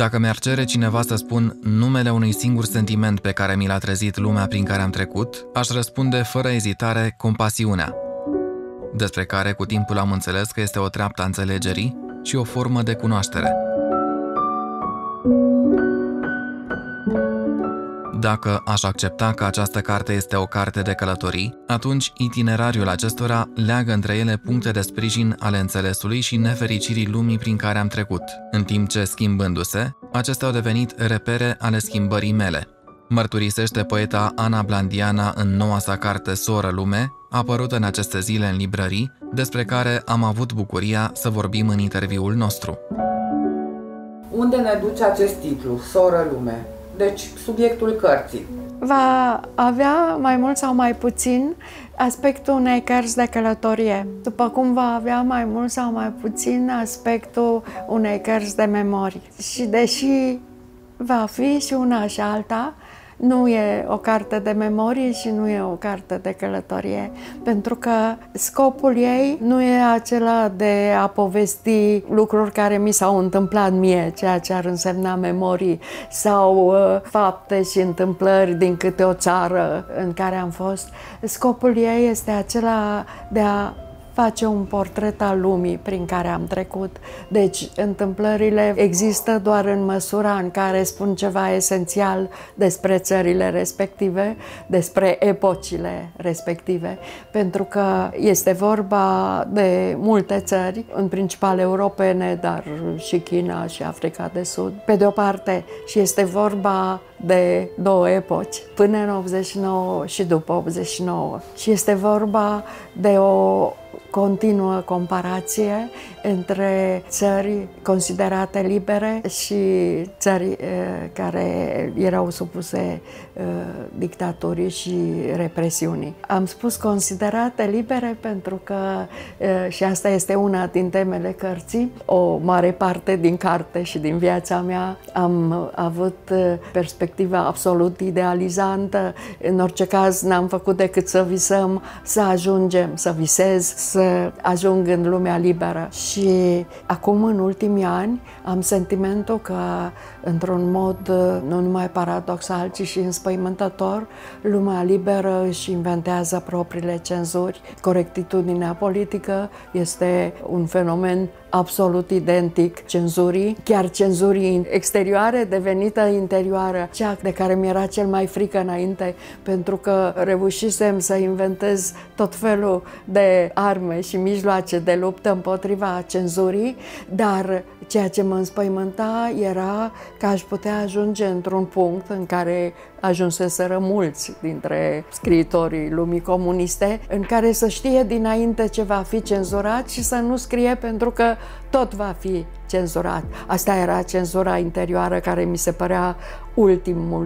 Dacă mi-ar cere cineva să spun numele unui singur sentiment pe care mi l-a trezit lumea prin care am trecut, aș răspunde fără ezitare compasiunea, despre care cu timpul am înțeles că este o treaptă a înțelegerii și o formă de cunoaștere. Dacă aș accepta că această carte este o carte de călătorii, atunci itinerariul acestora leagă între ele puncte de sprijin ale înțelesului și nefericirii lumii prin care am trecut, în timp ce, schimbându-se, acestea au devenit repere ale schimbării mele. Mărturisește poeta Ana Blandiana în noua sa carte Soră Lume, apărută în aceste zile în librării, despre care am avut bucuria să vorbim în interviul nostru. Unde ne duce acest titlu, Soră Lume? Deci, subiectul cărții. Va avea mai mult sau mai puțin aspectul unei cărți de călătorie, după cum va avea mai mult sau mai puțin aspectul unei cărți de memorii. Și deși va fi și una și alta, nu e o carte de memorie și nu e o carte de călătorie, pentru că scopul ei nu e acela de a povesti lucruri care mi s-au întâmplat mie, ceea ce ar însemna memorii, sau fapte și întâmplări din câte o țară în care am fost. Scopul ei este acela de a face un portret al lumii prin care am trecut. Deci, întâmplările există doar în măsura în care spun ceva esențial despre țările respective, despre epocile respective, pentru că este vorba de multe țări, în principal europene, dar și China și Africa de Sud, pe de o parte, și este vorba de două epoci, până în 89 și după 89. Și este vorba de o continuă comparație între țări considerate libere și țări care erau supuse dictaturii și represiunii. Am spus considerate libere pentru că, și asta este una din temele cărții, o mare parte din carte și din viața mea am avut perspectiva absolut idealizantă. În orice caz n-am făcut decât să visăm, să ajungem, să visez, să ajung în lumea liberă. Și acum, în ultimii ani, am sentimentul că, într-un mod nu numai paradoxal, ci și înspăimântător, lumea liberă își inventează propriile cenzuri. Corectitudinea politică este un fenomen absolut identic cenzurii, chiar cenzurii exterioare devenită interioară, cea de care mi-era cel mai frică înainte, pentru că reușisem să inventez tot felul de arme și mijloace de luptă împotriva cenzurii, dar ceea ce mă înspăimânta era că aș putea ajunge într-un punct în care ajunseseră mulți dintre scriitorii lumii comuniste, în care să știe dinainte ce va fi cenzurat și să nu scrie pentru că tot va fi cenzurat. Asta era cenzura interioară care mi se părea ultimul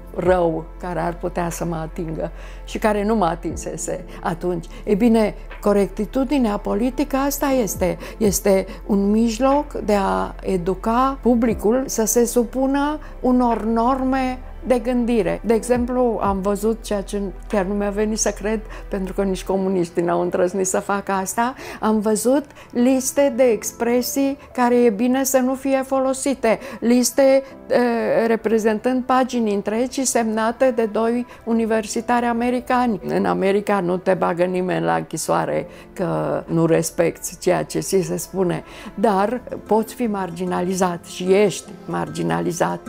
rău care ar putea să mă atingă și care nu mă atinsese atunci. E bine, corectitudinea politică asta este. Este un mijloc de a educa publicul să se supună unor norme de gândire. De exemplu, am văzut ceea ce chiar nu mi-a venit să cred, pentru că nici comuniștii n-au îndrăznit să facă asta, am văzut liste de expresii care e bine să nu fie folosite, liste reprezentând pagini întregi semnate de doi universitari americani. În America nu te bagă nimeni la închisoare că nu respecti ceea ce ți se spune, dar poți fi marginalizat și ești marginalizat.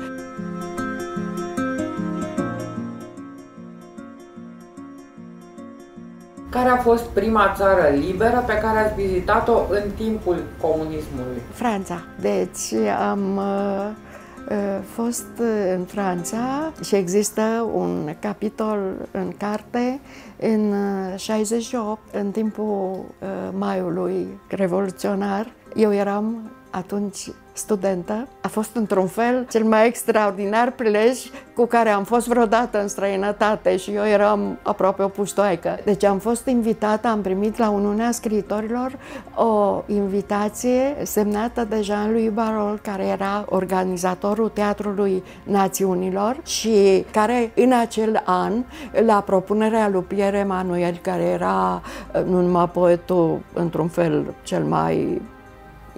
Care a fost prima țară liberă pe care ați vizitat-o în timpul comunismului? Franța. Deci am fost în Franța și există un capitol în carte în 68, în timpul Maiului Revoluționar. Eu eram atunci studentă. A fost într-un fel cel mai extraordinar prilej cu care am fost vreodată în străinătate și eu eram aproape o puștoaică. Deci am fost invitată, am primit la Uniunea Scriitorilor o invitație semnată de Jean-Louis Barrault, care era organizatorul Teatrului Națiunilor și care în acel an, la propunerea lui Pierre Emmanuel, care era nu numai poetul într-un fel cel mai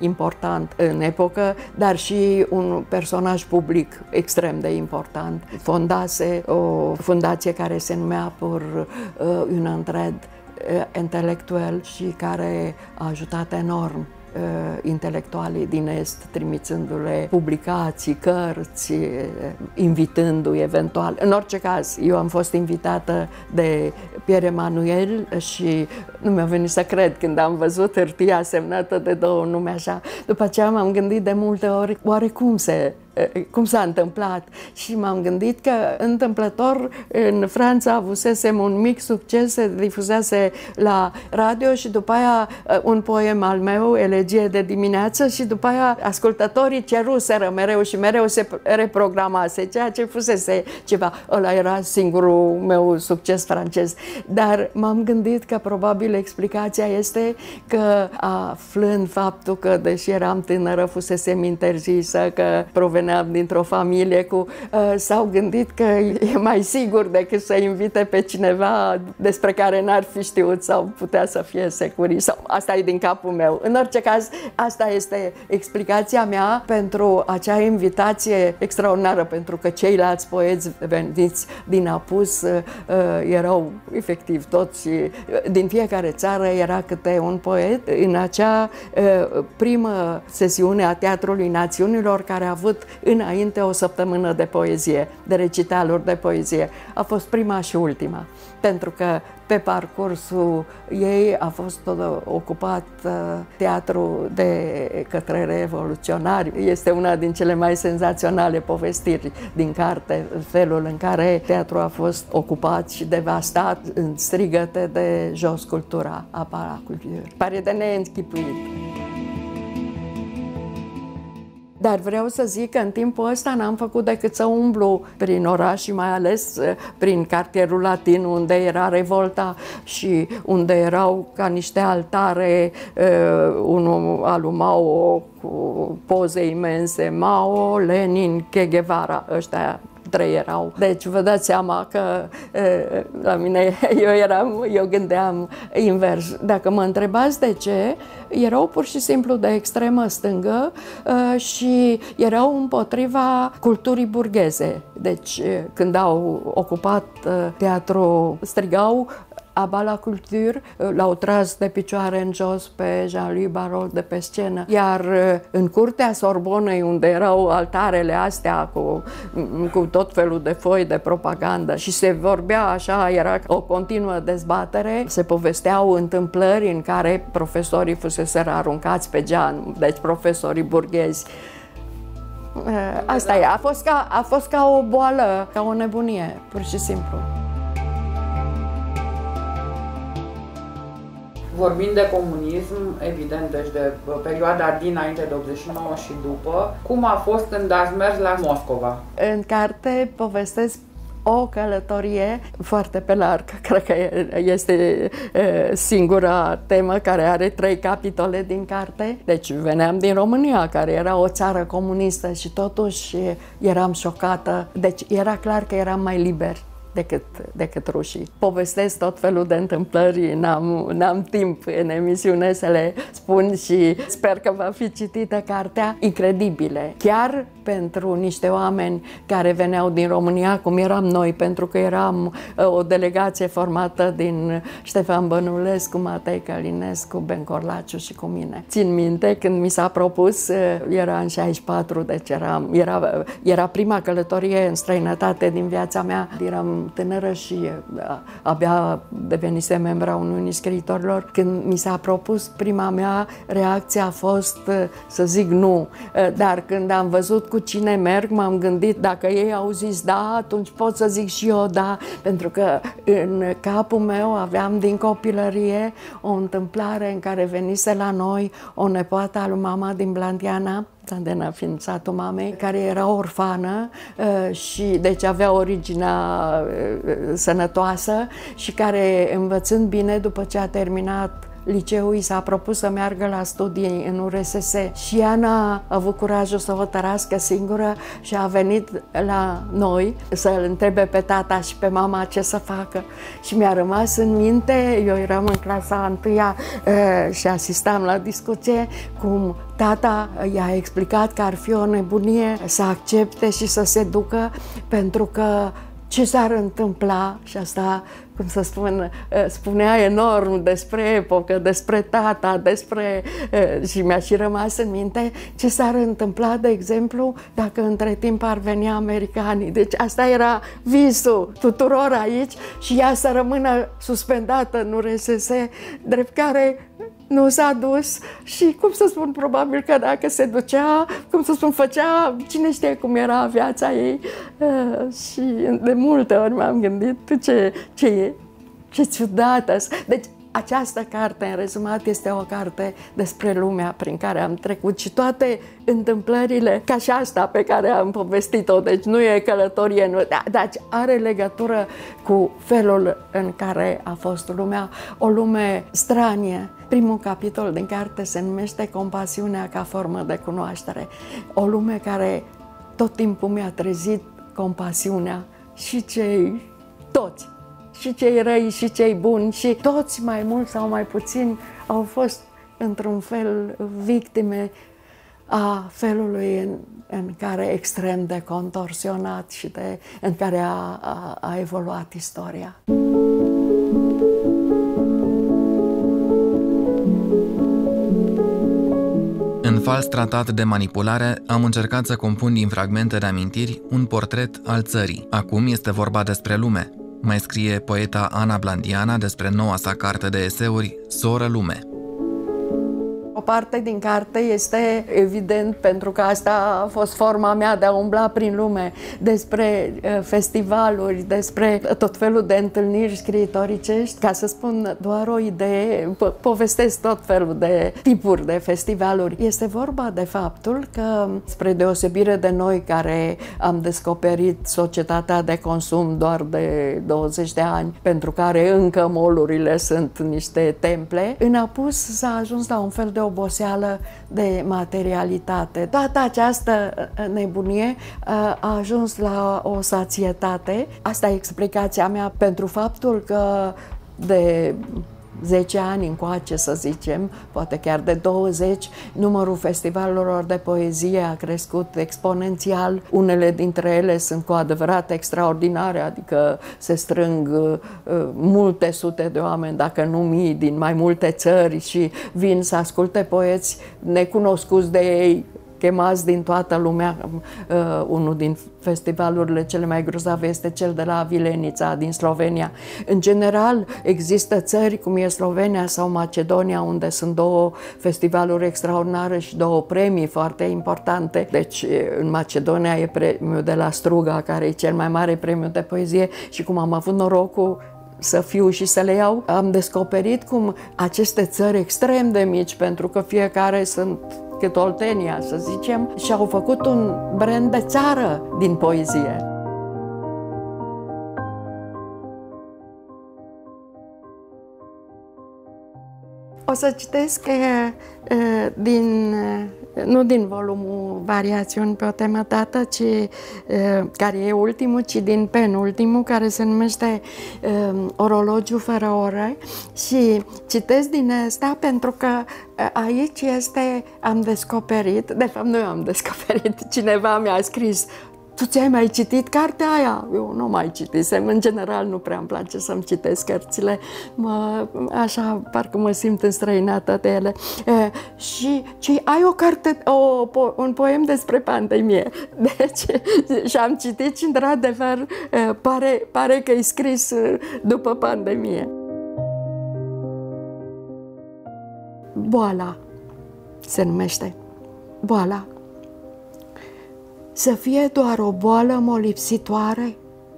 important în epocă, dar și un personaj public extrem de important. Fondase o fundație care se numea Pour une entraide intelectuel și care a ajutat enorm intelectualii din Est, trimițându-le publicații, cărți, invitându-i eventual. În orice caz, eu am fost invitată de Pierre Emmanuel și nu mi-a venit să cred când am văzut hârtia semnată de două nume așa. După aceea m-am gândit de multe ori, oare cum s-a întâmplat? Și m-am gândit că întâmplător în Franța avusesem un mic succes, se difuzase la radio și după aia un poem al meu, Elegie de dimineață, și după aia ascultătorii ceruseră mereu și mereu se reprogramase, ceea ce fusese ceva. Ăla era singurul meu succes francez. Dar m-am gândit că probabil explicația este că, aflând faptul că, deși eram tânără, fusesem interzisă, că proveneam dintr-o familie s-au gândit că e mai sigur decât să invite pe cineva despre care n-ar fi știut sau putea să fie securi. Sau, asta e din capul meu. În orice caz, asta este explicația mea pentru acea invitație extraordinară, pentru că ceilalți poeți veniți din apus erau efectiv toți, din fiecare țară era câte un poet. În acea primă sesiune a Teatrului Națiunilor, care a avut înainte o săptămână de poezie, de recitaluri de poezie. A fost prima și ultima, pentru că pe parcursul ei a fost ocupat teatru de către revoluționari. Este una din cele mai senzaționale povestiri din carte, felul în care teatrul a fost ocupat și devastat în strigăte de jos cultura, apara cultură. Pare de neînchipuit. Dar vreau să zic că în timpul ăsta n-am făcut decât să umblu prin oraș și mai ales prin cartierul latin, unde era revolta și unde erau ca niște altare, unul al lui Mao cu poze imense, Mao, Lenin, Che Guevara, ăștia trei erau. Deci vă dați seama că la mine eu gândeam invers. Dacă mă întrebați de ce, erau pur și simplu de extremă stângă și erau împotriva culturii burgheze. Deci când au ocupat teatrul, strigau à bas la culture, l-au tras de picioare în jos pe Jean-Louis Barrault de pe scenă. Iar în curtea Sorbonei, unde erau altarele astea cu tot felul de foi de propagandă și se vorbea așa, era o continuă dezbatere, se povesteau întâmplări în care profesorii fuseseră aruncați pe geam, deci profesorii burghezi. Asta e, a fost ca o boală, ca o nebunie, pur și simplu. Vorbind de comunism, evident, deci de perioada dinainte de 89 și după, cum a fost când ați mers la Moscova? În carte povestesc o călătorie foarte pe larg. Cred că este singura temă care are 3 capitole din carte. Deci veneam din România, care era o țară comunistă și totuși eram șocată. Deci era clar că eram mai liberi decât rușii. Povestesc tot felul de întâmplări, n-am timp în emisiune să le spun și sper că va fi citită cartea, incredibile. Chiar pentru niște oameni care veneau din România, cum eram noi, pentru că eram o delegație formată din Ștefan Bănulescu, Matei Călinescu, Ben Corlaciu și cu mine. Țin minte, când mi s-a propus, era în 64, deci era prima călătorie în străinătate din viața mea. Eram tânără și abia devenise membra Uniunii Scriitorilor. Când mi s-a propus, prima mea reacție a fost să zic nu. Dar când am văzut cu cine merg, m-am gândit, dacă ei au zis da, atunci pot să zic și eu da, pentru că în capul meu aveam din copilărie o întâmplare în care venise la noi o nepoată a lui mama din Blandiana, Tandena fiind satul mamei, care era orfană și deci avea originea sănătoasă și care, învățând bine, după ce a terminat liceu, i s-a propus să meargă la studii în URSS și ea n-a avut curajul să hotărască singură și a venit la noi să-l întrebe pe tata și pe mama ce să facă. Și mi-a rămas în minte, eu eram în clasa 1-a și asistam la discuție, cum tata i-a explicat că ar fi o nebunie să accepte și să se ducă, pentru că ce s-ar întâmpla, și asta, cum să spun, spunea enorm despre epocă, despre tata, și mi-a și rămas în minte ce s-ar întâmpla, de exemplu, dacă între timp ar veni americanii. Deci asta era visul tuturor aici și ea să rămână suspendată în URSS, drept care nu s-a dus și, cum să spun, probabil că dacă se ducea, cum să spun, făcea, cine știe cum era viața ei. Și de multe ori m-am gândit ce ciudată. Deci această carte, în rezumat, este o carte despre lumea prin care am trecut și toate întâmplările, ca și asta pe care am povestit-o, deci nu e călătorie, dar are legătură cu felul în care a fost lumea, o lume stranie. Primul capitol din carte se numește Compasiunea ca formă de cunoaștere. O lume care tot timpul mi-a trezit compasiunea, și toți, și cei răi și cei buni, și toți, mai mult sau mai puțin, au fost într-un fel victime a felului în care extrem de contorsionat și în care a evoluat istoria. În Fals tratat de manipulare, am încercat să compun din fragmente de amintiri un portret al țării. Acum este vorba despre lume. Mai scrie poeta Ana Blandiana despre noua sa carte de eseuri, Soră Lume. O parte din carte este evident, pentru că asta a fost forma mea de a umbla prin lume, despre festivaluri, despre tot felul de întâlniri scriitoricești. Ca să spun doar o idee, povestesc tot felul de tipuri de festivaluri. Este vorba de faptul că, spre deosebire de noi care am descoperit societatea de consum doar de 20 de ani, pentru care încă mall-urile sunt niște temple, în apus s-a ajuns la un fel de oboseală de materialitate. Toată această nebunie a ajuns la o sațietate. Asta e explicația mea pentru faptul că de 10 ani încoace, să zicem, poate chiar de 20, numărul festivalurilor de poezie a crescut exponențial. Unele dintre ele sunt cu adevărat extraordinare, adică se strâng multe sute de oameni, dacă nu mii, din mai multe țări și vin să asculte poeți necunoscuți de ei, chemați din toată lumea. Unul din festivalurile cele mai grozave este cel de la Vilenița, din Slovenia. În general, există țări cum e Slovenia sau Macedonia, unde sunt două festivaluri extraordinare și două premii foarte importante. Deci, în Macedonia e premiul de la Struga, care e cel mai mare premiu de poezie, și cum am avut norocul să fiu și să le iau, am descoperit cum aceste țări extrem de mici, pentru că fiecare sunt cât Oltenia, să zicem, și-au făcut un brand de țară din poezie. O să citesc nu din volumul Variațiuni pe o temă dată, care e ultimul, ci din penultimul, care se numește Orologiu fără ore. Și citesc din asta pentru că aici am descoperit, de fapt nu eu am descoperit, cineva mi-a scris: tu ți-ai mai citit cartea aia? Eu nu mai citisem. În general nu prea îmi place să-mi citesc cărțile. Așa, parcă mă simt înstrăinată de ele. Și ai o carte, un poem despre pandemie. Deci, și am citit și, într-adevăr, pare că e scris după pandemie. Boala se numește. Boala. Să fie doar o boală molipsitoare?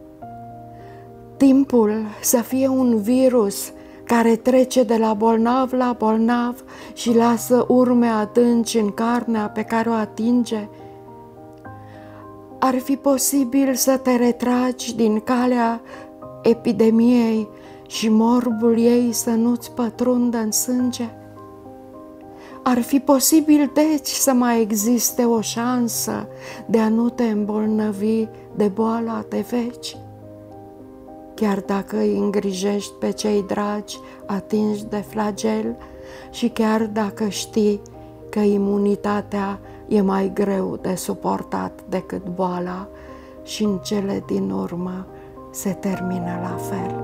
Timpul să fie un virus care trece de la bolnav la bolnav și lasă urme adânci în carnea pe care o atinge? Ar fi posibil să te retragi din calea epidemiei și morbul ei să nu-ți pătrundă în sânge? Ar fi posibil, deci, să mai existe o șansă de a nu te îmbolnăvi de boala de veci? Chiar dacă îi îngrijești pe cei dragi atinși de flagel și chiar dacă știi că imunitatea e mai greu de suportat decât boala și în cele din urmă se termină la fel.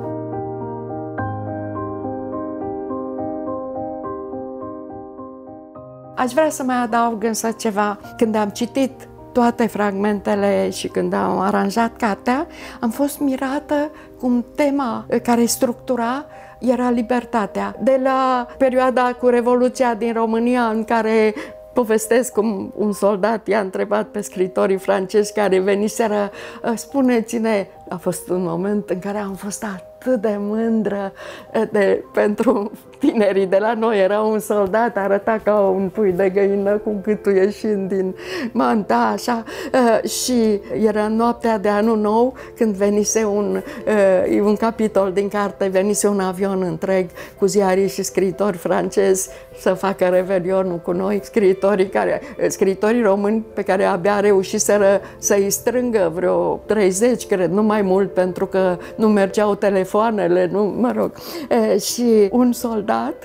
Aș vrea să mai adaug însă ceva. Când am citit toate fragmentele și când am aranjat cartea, am fost mirată cum tema care structura era libertatea. De la perioada cu Revoluția din România, în care povestesc cum un soldat i-a întrebat pe scritorii francezi care veniseră, spuneți-ne, a fost un moment în care am fost atât de mândră pentru tinerii de la noi. Era un soldat, arăta ca un pui de găină cu gâtul ieșind din manta, așa, și era noaptea de Anul Nou, când venise un capitol din carte, venise un avion întreg cu ziariști și scriitori francezi să facă revelionul cu noi, scriitorii români pe care abia reușiseră să-i strângă vreo 30, cred, nu mai mult, pentru că nu mergeau telefoanele, nu, mă rog. Și un soldat,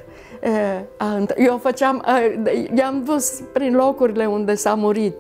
eu i-am dus prin locurile unde s-a murit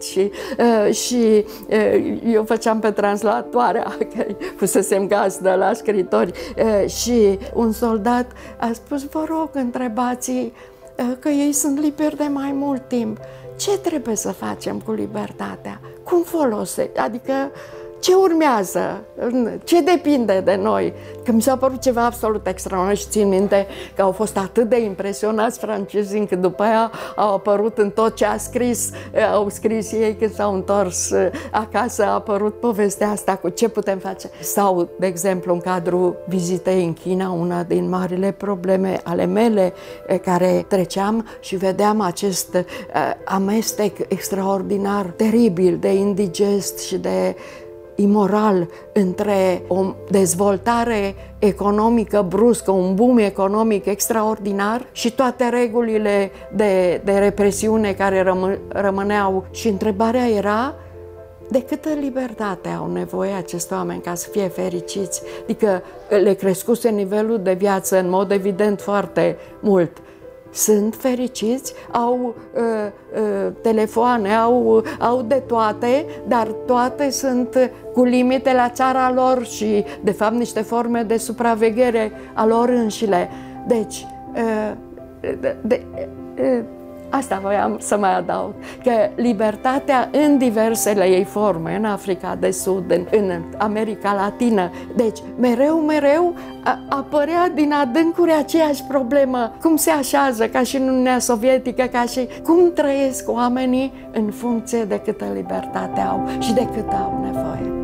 și eu făceam pe translatoarea, că fusesem gazdă la scritori, și un soldat a spus: vă rog, întrebați-i că ei sunt liberi de mai mult timp. Ce trebuie să facem cu libertatea? Cum folosește? Adică ce urmează? Ce depinde de noi? Că mi s-a părut ceva absolut extraordinar și țin minte că au fost atât de impresionați francezii încât după aia au apărut în tot ce au scris ei când s-au întors acasă, a apărut povestea asta cu ce putem face. Sau, de exemplu, în cadrul vizitei în China, una din marile probleme ale mele, care treceam și vedeam acest amestec extraordinar, teribil, de indigest și de imoral între o dezvoltare economică bruscă, un boom economic extraordinar și toate regulile de represiune care rămâneau. Și întrebarea era: de câtă libertate au nevoie acești oameni ca să fie fericiți? Adică le crescuse nivelul de viață în mod evident foarte mult. Sunt fericiți, au telefoane, au de toate, dar toate sunt cu limite la țara lor și, de fapt, niște forme de supraveghere a lor înșile. Deci, asta voiam să mai adaug, că libertatea în diversele ei forme, în Africa de Sud, în America Latină, deci mereu apărea din adâncuri aceeași problemă, cum se așează, ca și în Uniunea Sovietică, ca și cum trăiesc oamenii în funcție de câtă libertate au și de cât au nevoie.